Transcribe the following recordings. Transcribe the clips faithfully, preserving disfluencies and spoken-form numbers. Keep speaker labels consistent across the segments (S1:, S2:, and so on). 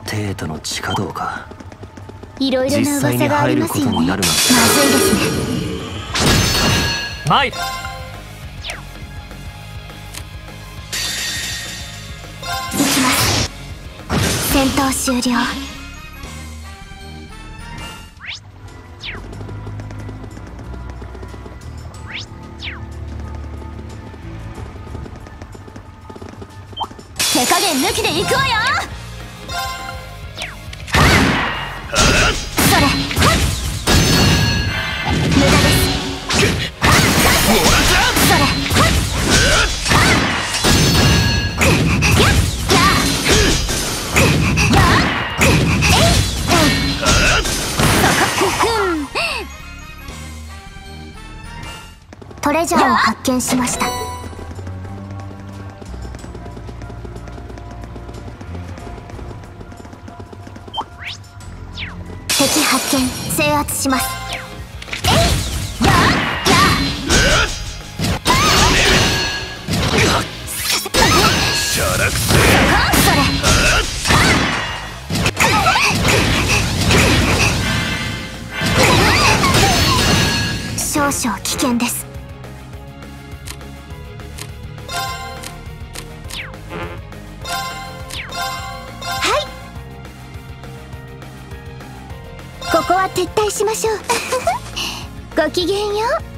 S1: 帝都の地下道か。
S2: いろいろな噂がありますよね。まずいですね。
S3: 参る。
S2: 行きます。戦闘終了。手加減抜きで行くわよ。それ無駄です。それトレジャーを発見しました。敵発見、制圧します。えいやや
S1: しゃらくせ
S2: それ少々危険です。はい、ここは撤退しましょう。ごきげんよう。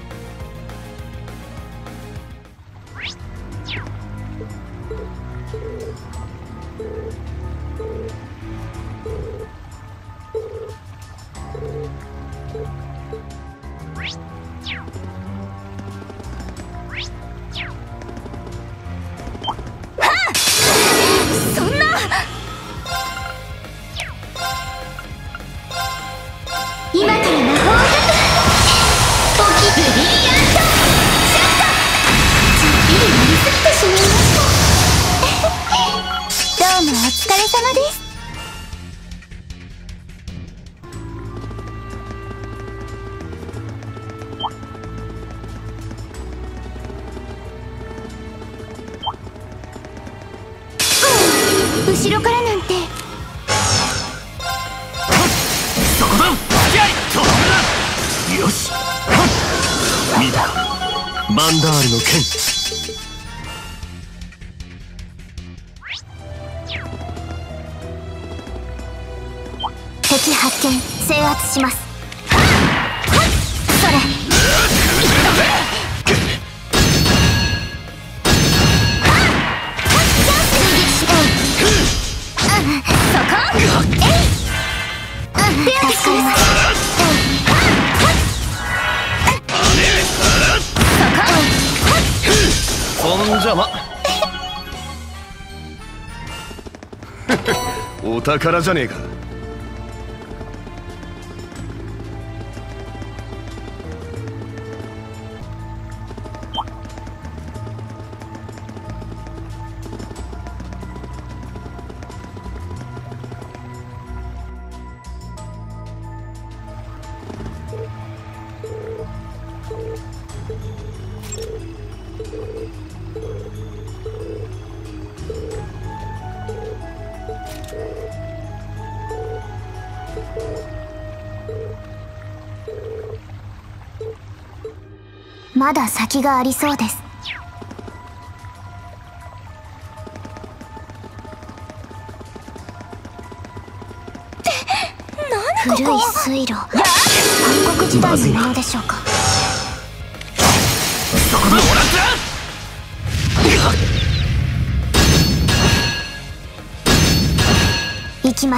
S2: そんな今から魔法がポキブリリアントシャッター。ちょっぴりやりすぎてしまいました。どうもお疲れ様です。後ろからなんて。
S1: そこだ。よし、見たかマンダールの剣。
S2: 敵発見、制圧します。それ
S1: そんじゃまお宝じゃねえか。
S2: まだ先がありそうです。古い水路、暗黒時代のものでしょうか。
S1: そこだ。
S2: 行きます。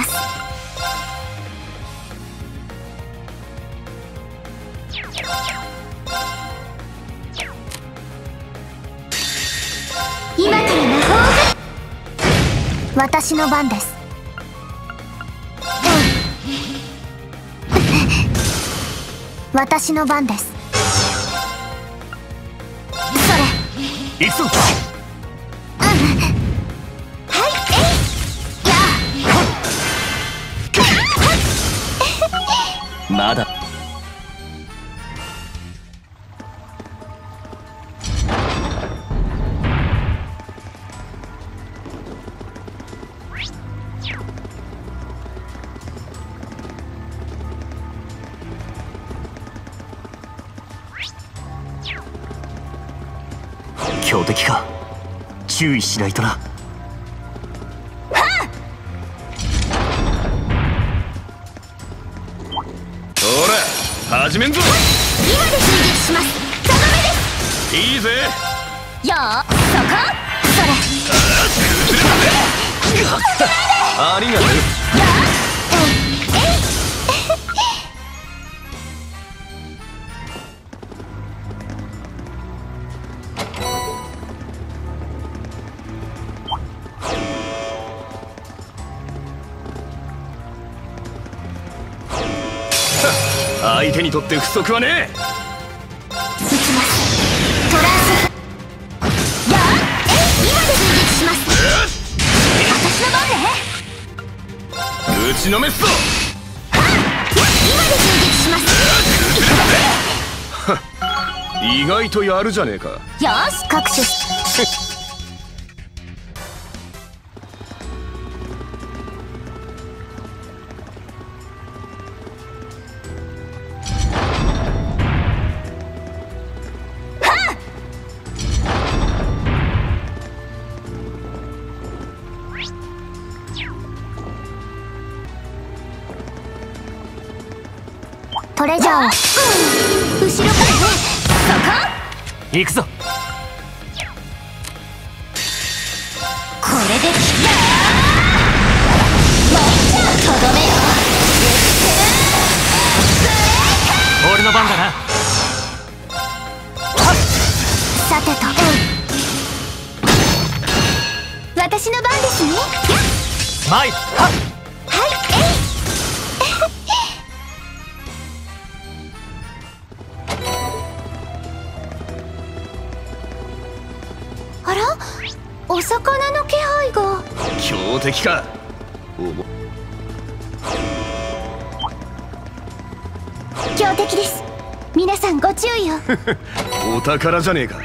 S2: 今から魔法が。私の番です。私の番です。それ。
S1: 行くぞ。
S2: はい、えいや
S1: まだ敵か。注意しないとな。
S3: ほら始めんぞ。
S2: 今で追撃します。とどめです。
S3: いいぜ。
S2: よーそこそれ
S3: ありがとう。相手にとって不足はねえ。
S2: 行きます。トランスやーえい今で追撃します。私の番ね。
S3: 打ちのめすぞ。
S2: 今で追撃します。
S3: 意外とやるじゃねえか。
S2: よーし各種トレジャーを、うん、後ろからね。そこ
S1: 行くぞ。
S2: これできたもう一丁とどめよ。
S1: 俺の番だな。
S2: さてと、うん、私の番ですね。
S1: スマイル。はっ
S2: はいえいあら、お魚の気配が。
S3: 強敵か。おも
S2: 強敵です。皆さんご注意を。
S3: お宝じゃねえか。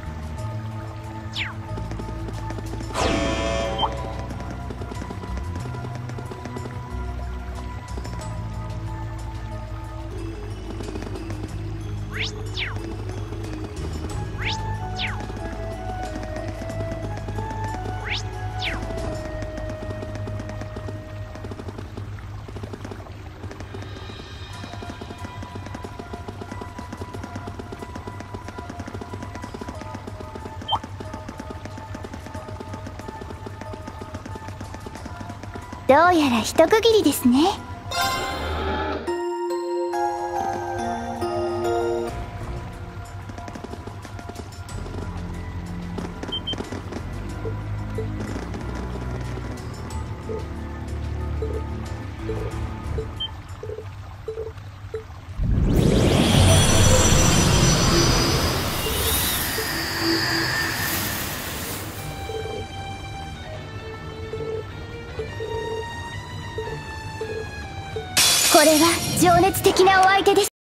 S2: どうやら一区切りですね。これは情熱的なお相手です。